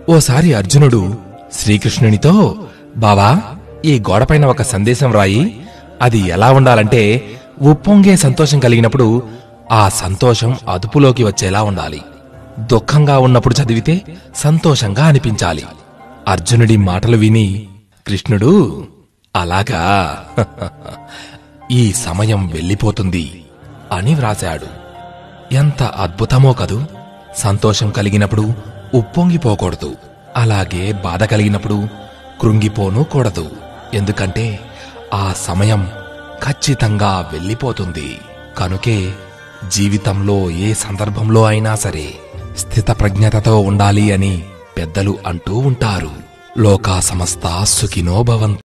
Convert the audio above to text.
ఓసారి అర్జునుడు శ్రీకృష్ణునితో, బావా, ఈ గోడపైన ఒక సందేశం రాయి. అది ఎలా ఉండాలంటే, ఉప్పొంగే సంతోషం కలిగినప్పుడు ఆ సంతోషం అదుపులోకి వచ్చేలా ఉండాలి. దుఃఖంగా ఉన్నప్పుడు చదివితే సంతోషంగా అనిపించాలి. అర్జునుడి మాటలు విని కృష్ణుడు, అలాగా, ఈ సమయం వెళ్ళిపోతుంది అని వ్రాశాడు. ఎంత అద్భుతమో కదూ! సంతోషం కలిగినప్పుడు ఉప్పొంగిపోకూడదు, అలాగే బాధ కలిగినప్పుడు కృంగిపోనూ కూడదు. ఎందుకంటే ఆ సమయం ఖచ్చితంగా వెళ్ళిపోతుంది. కనుకే జీవితంలో ఏ సందర్భంలో అయినా సరే స్థితప్రజ్ఞతతో ఉండాలి అని పెద్దలు అంటూ ఉంటారు. లోకా సమస్తా సుఖినో భవంతు.